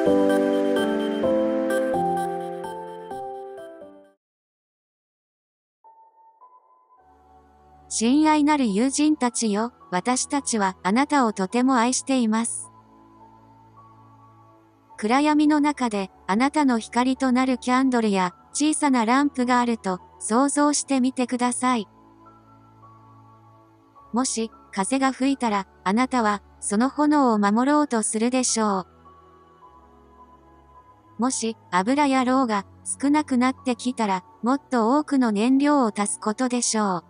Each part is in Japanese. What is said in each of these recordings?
親愛なる友人たちよ、私たちはあなたをとても愛しています。暗闇の中であなたの光となるキャンドルや小さなランプがあると想像してみてください。もし風が吹いたらあなたはその炎を守ろうとするでしょう。もし油やろうが少なくなってきたらもっと多くの燃料を足すことでしょう。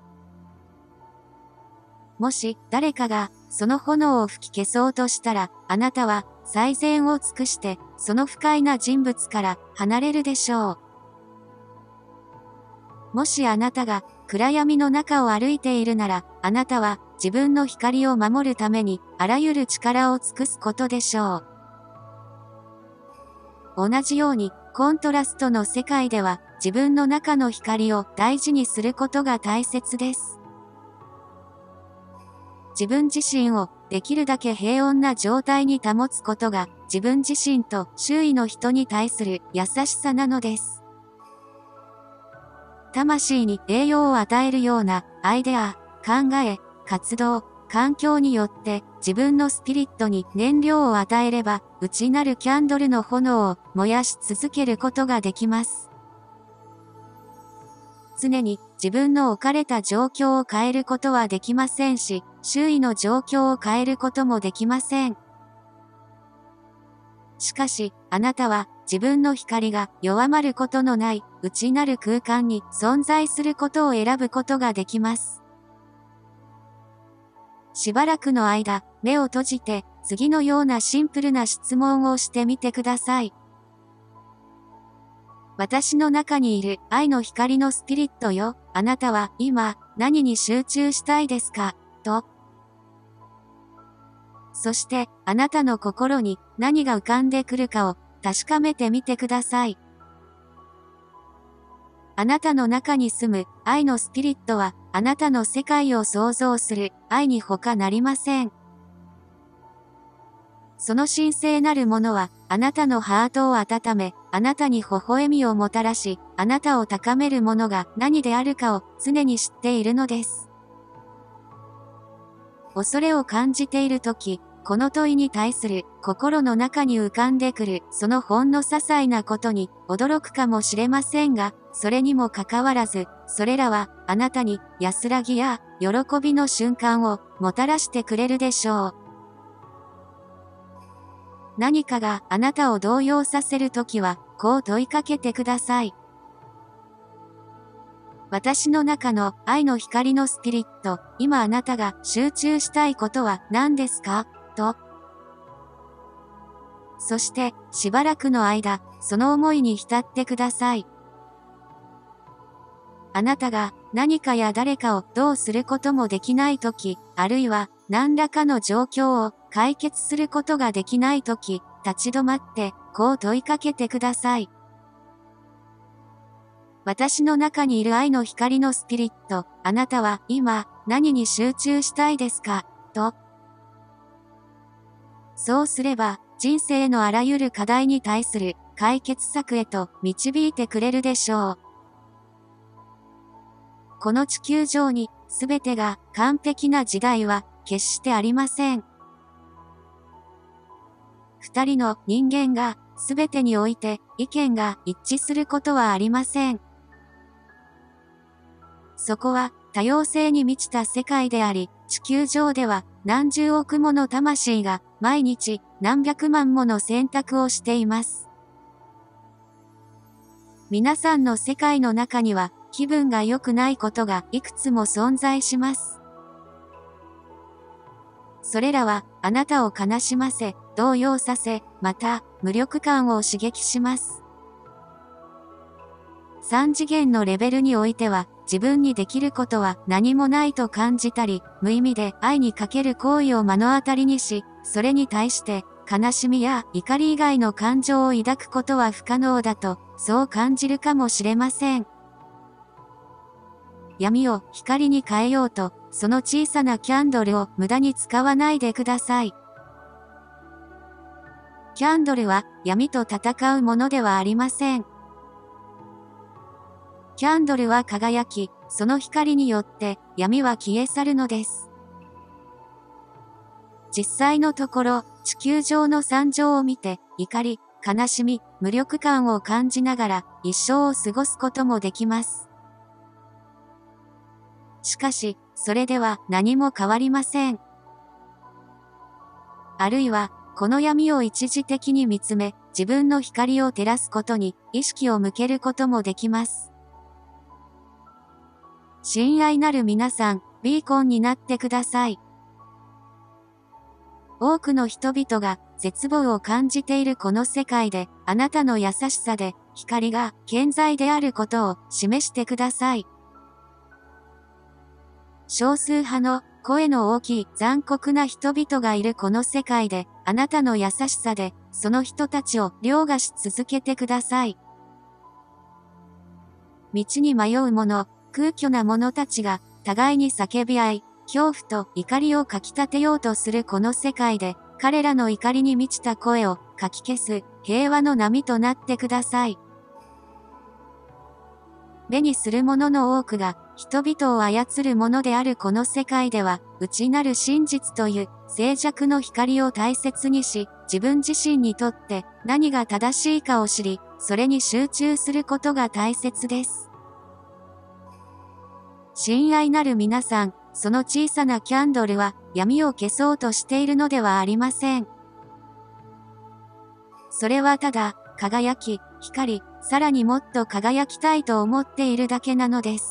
もし誰かがその炎を吹き消そうとしたらあなたは最善を尽くしてその不快な人物から離れるでしょう。もしあなたが暗闇の中を歩いているならあなたは自分の光を守るためにあらゆる力を尽くすことでしょう。同じようにコントラストの世界では自分の中の光を大事にすることが大切です。自分自身をできるだけ平穏な状態に保つことが自分自身と周囲の人に対する優しさなのです。魂に栄養を与えるようなアイデア、考え、活動、環境によって自分のスピリットに燃料を与えれば内なるキャンドルの炎を燃やし続けることができます。常に自分の置かれた状況を変えることはできませんし、周囲の状況を変えることもできません。しかし、あなたは自分の光が弱まることのない内なる空間に存在することを選ぶことができます。しばらくの間、目を閉じて次のようなシンプルな質問をしてみてください。私の中にいる愛の光のスピリットよ、あなたは今何に集中したいですかと。そしてあなたの心に何が浮かんでくるかを確かめてみてください。あなたの中に住む愛のスピリットはあなたの世界を創造する愛に他なりません。その神聖なるものはあなたのハートを温め、あなたに微笑みをもたらし、あなたを高めるものが何であるかを常に知っているのです。恐れを感じているとき、この問いに対する心の中に浮かんでくるそのほんの些細なことに驚くかもしれませんが、それにもかかわらず、それらはあなたに安らぎや喜びの瞬間をもたらしてくれるでしょう。何かがあなたを動揺させるときは、こう問いかけてください。私の中の愛の光のスピリット、今あなたが集中したいことは何ですかと。そして、しばらくの間、その思いに浸ってください。あなたが何かや誰かをどうすることもできないとき、あるいは何らかの状況を解決することができないとき、立ち止まってこう問いかけてください。私の中にいる愛の光のスピリット、あなたは今何に集中したいですかと。そうすれば人生のあらゆる課題に対する解決策へと導いてくれるでしょう。この地球上にすべてが完璧な時代は決してありません。二人の人間がすべてにおいて意見が一致することはありません。そこは多様性に満ちた世界であり、地球上では何十億もの魂が毎日何百万もの選択をしています。皆さんの世界の中には気分が良くないことがいくつも存在します。それらはあなたを悲しませ、動揺させ、また無力感を刺激します。三次元のレベルにおいては自分にできることは何もないと感じたり、無意味で愛にかける行為を目の当たりにし、それに対して悲しみや怒り以外の感情を抱くことは不可能だと、そう感じるかもしれません。闇を光に変えようと、その小さなキャンドルを無駄に使わないでください。 キャンドルは闇と戦うものではありません。キャンドルは輝き、その光によって闇は消え去るのです。実際のところ、地球上の惨状を見て、怒り、悲しみ、無力感を感じながら一生を過ごすこともできます。しかし、それでは何も変わりません。あるいは、この闇を一時的に見つめ、自分の光を照らすことに意識を向けることもできます。親愛なる皆さん、ビーコンになってください。多くの人々が絶望を感じているこの世界で、あなたの優しさで光が健在であることを示してください。少数派の声の大きい残酷な人々がいるこの世界で、あなたの優しさでその人たちを凌駕し続けてください。道に迷う者、空虚な者たちが互いに叫び合い、恐怖と怒りをかき立てようとするこの世界で、彼らの怒りに満ちた声をかき消す平和の波となってください。目にする者の多くが人々を操るものであるこの世界では、内なる真実という静寂の光を大切にし、自分自身にとって何が正しいかを知り、それに集中することが大切です。親愛なる皆さん、その小さなキャンドルは闇を消そうとしているのではありません。それはただ、輝き、光、さらにもっと輝きたいと思っているだけなのです。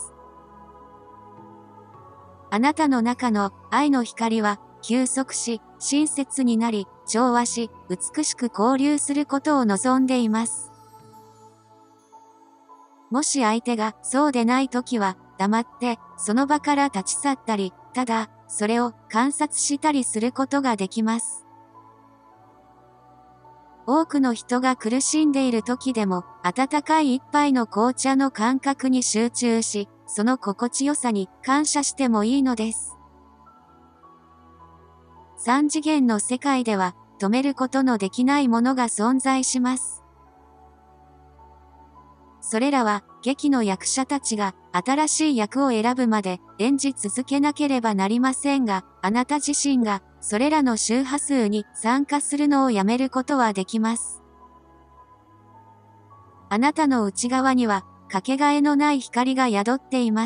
あなたの中の愛の光は、休息し、親切になり、調和し、美しく交流することを望んでいます。もし相手がそうでないときは、黙って、その場から立ち去ったり、ただ、それを観察したりすることができます。多くの人が苦しんでいる時でも、温かい一杯の紅茶の感覚に集中し、その心地よさに感謝してもいいのです。三次元の世界では、止めることのできないものが存在します。それらは、劇の役者たちが新しい役を選ぶまで演じ続けなければなりませんが、あなた自身がそれらの周波数に参加するのをやめることはできます。あなたの内側にはかけがえのない光が宿っています。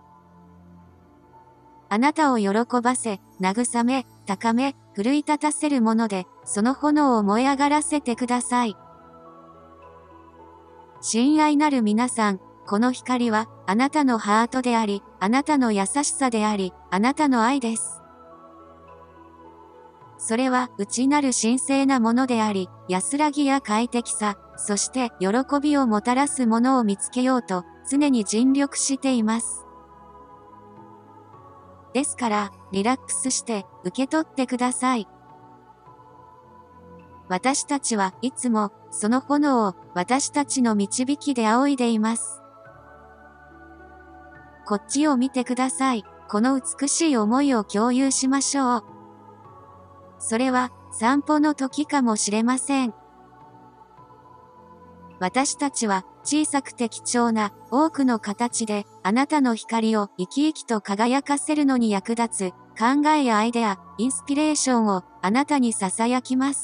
あなたを喜ばせ、慰め、高め、奮い立たせるもので、その炎を燃え上がらせてください。親愛なる皆さん、この光は、あなたのハートであり、あなたの優しさであり、あなたの愛です。それは、内なる神聖なものであり、安らぎや快適さ、そして喜びをもたらすものを見つけようと、常に尽力しています。ですから、リラックスして受け取ってください。私たちはいつも、その炎を私たちの導きで仰いでいます。こっちを見てください。この美しい思いを共有しましょう。それは散歩の時かもしれません。私たちは小さくて貴重な多くの形であなたの光を生き生きと輝かせるのに役立つ考えやアイデア、インスピレーションをあなたに囁きます。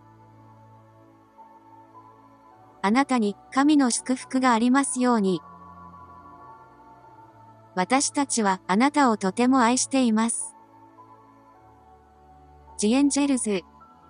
あなたに神の祝福がありますように。私たちはあなたをとても愛しています。ジエンジェルズ。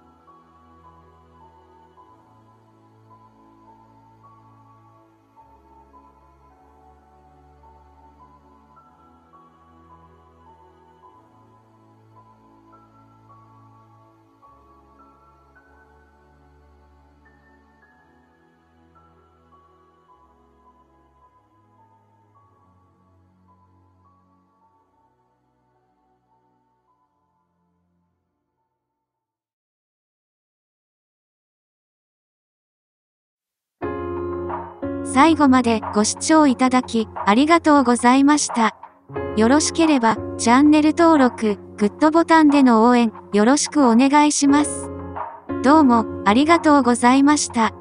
最後までご視聴いただきありがとうございました。よろしければチャンネル登録、グッドボタンでの応援よろしくお願いします。 どうもありがとうございました。